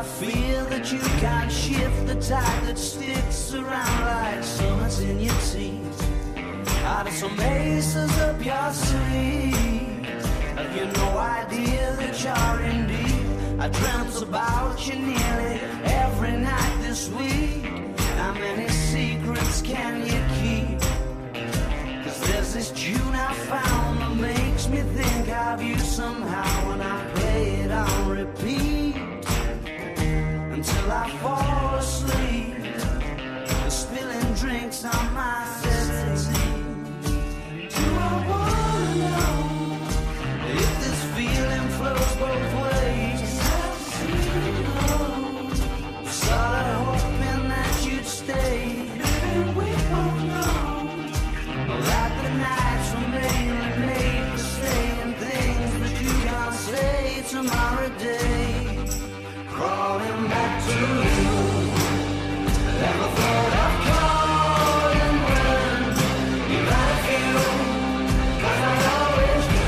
fear that you can't shift the tide that sticks around like summers in your teeth. Out of some aces up your sleeve, have you no idea that you're in deep? I dreamt about you nearly every night this week. How many secrets can you keep? 'Cause there's this tune I found that makes me think of you somehow, and I play it on repeat until I fall asleep, spilling drinks on my settee. Do I wanna know if this feeling flows both ways? Started hoping that you'd stay, and we both know that the nights were made to stay, and things that you can't say tomorrow day. Crawling back to you, never thought I'd call and run. You got a few, 'cause I always do.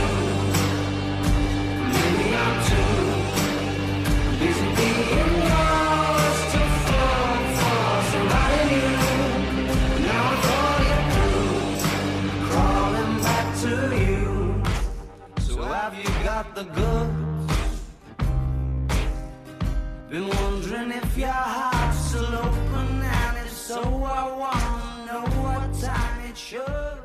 Maybe I'm too busy being lost to fall for somebody new. Now I thought it through, crawling back to you. So have you got the goods? Been wondering if your heart's still open, and if so, I wanna know what time it should.